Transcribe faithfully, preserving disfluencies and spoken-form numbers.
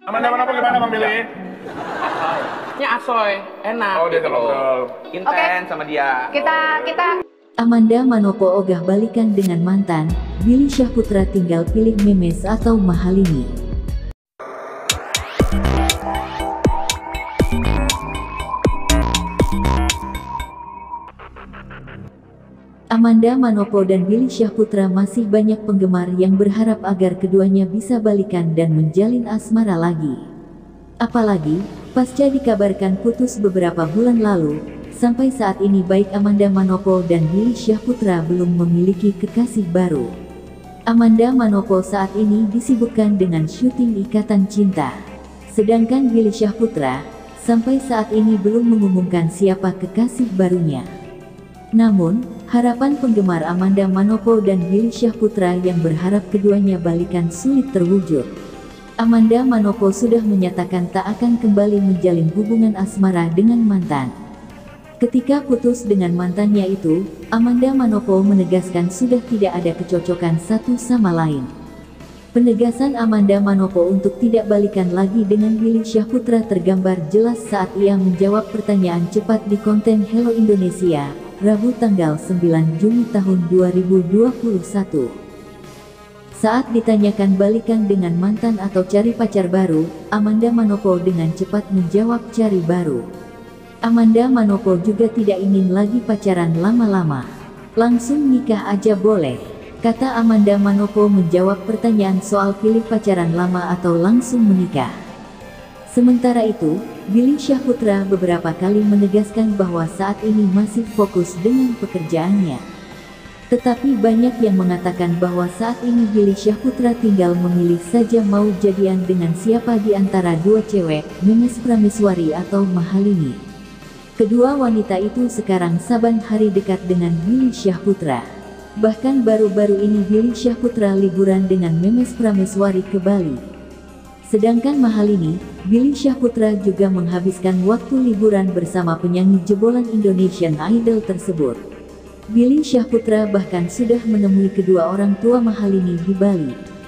Amanda Manopo gimana Bang Billy? Ini asoy, enak. Oh, dia gitu loh. ngobrol. Intens sama dia. Kita kita Amanda Manopo ogah balikan dengan mantan, Billy Syahputra tinggal pilih Memes atau Mahalini. Amanda Manopo dan Billy Syahputra masih banyak penggemar yang berharap agar keduanya bisa balikan dan menjalin asmara lagi. Apalagi, pasca dikabarkan putus beberapa bulan lalu, sampai saat ini baik Amanda Manopo dan Billy Syahputra belum memiliki kekasih baru. Amanda Manopo saat ini disibukkan dengan syuting Ikatan Cinta. Sedangkan Billy Syahputra, sampai saat ini belum mengumumkan siapa kekasih barunya. Namun, harapan penggemar Amanda Manopo dan Billy Syahputra yang berharap keduanya balikan sulit terwujud. Amanda Manopo sudah menyatakan tak akan kembali menjalin hubungan asmara dengan mantan. Ketika putus dengan mantannya itu, Amanda Manopo menegaskan sudah tidak ada kecocokan satu sama lain. Penegasan Amanda Manopo untuk tidak balikan lagi dengan Billy Syahputra tergambar jelas saat ia menjawab pertanyaan cepat di konten Hello Indonesia, Rabu tanggal sembilan Juni tahun dua ribu dua puluh satu. Saat ditanyakan balikan dengan mantan atau cari pacar baru, Amanda Manopo dengan cepat menjawab cari baru. Amanda Manopo juga tidak ingin lagi pacaran lama-lama. Langsung nikah aja boleh, kata Amanda Manopo menjawab pertanyaan soal pilih pacaran lama atau langsung menikah. Sementara itu, Billy Syahputra beberapa kali menegaskan bahwa saat ini masih fokus dengan pekerjaannya. Tetapi banyak yang mengatakan bahwa saat ini Billy Syahputra tinggal memilih saja mau jadian dengan siapa di antara dua cewek, Memes Prameswari atau Mahalini. Kedua wanita itu sekarang saban hari dekat dengan Billy Syahputra. Bahkan baru-baru ini Billy Syahputra liburan dengan Memes Prameswari ke Bali. Sedangkan Mahalini, Billy Syahputra juga menghabiskan waktu liburan bersama penyanyi jebolan Indonesian Idol tersebut. Billy Syahputra bahkan sudah menemui kedua orang tua Mahalini di Bali.